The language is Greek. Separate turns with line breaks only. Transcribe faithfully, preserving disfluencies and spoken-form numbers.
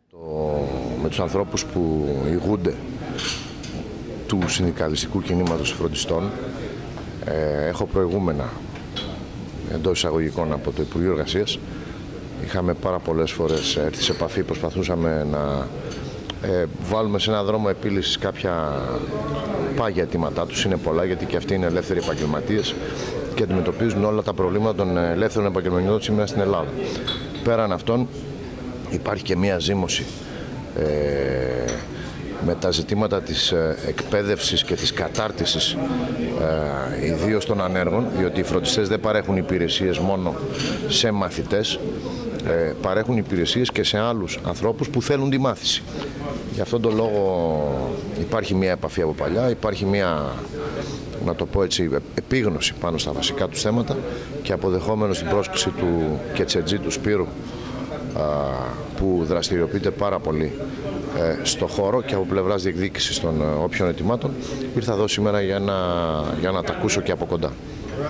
Το, με τους ανθρώπους που ηγούνται του συνδικαλιστικού κινήματος φροντιστών ε, έχω προηγούμενα εντός εισαγωγικών από το Υπουργείο Εργασίας. Είχαμε πάρα πολλές φορές έρθει σε επαφή, προσπαθούσαμε να ε, βάλουμε σε έναν δρόμο επίλυσης κάποια πάγια αιτήματά τους. Είναι πολλά, γιατί και αυτοί είναι ελεύθεροι επαγγελματίες και αντιμετωπίζουν όλα τα προβλήματα των ελεύθερων επαγγελματιών σήμερα στην Ελλάδα. Πέραν αυτών, υπάρχει και μία ζήμωση ε, με τα ζητήματα της εκπαίδευσης και της κατάρτισης ε, ιδίως των ανέργων, διότι οι φροντιστές δεν παρέχουν υπηρεσίες μόνο σε μαθητές, ε, παρέχουν υπηρεσίες και σε άλλους ανθρώπους που θέλουν τη μάθηση. Γι' αυτόν τον λόγο υπάρχει μία επαφή από παλιά, υπάρχει μία, να το πω έτσι, επίγνωση πάνω στα βασικά τους θέματα και αποδεχόμενος την πρόσκληση του Κετσετζή, του Σπύρου, που δραστηριοποιείται πάρα πολύ στο χώρο και από πλευράς διεκδίκησης των όποιων ετοιμάτων, ήρθα εδώ σήμερα για να, για να τα ακούσω και από κοντά.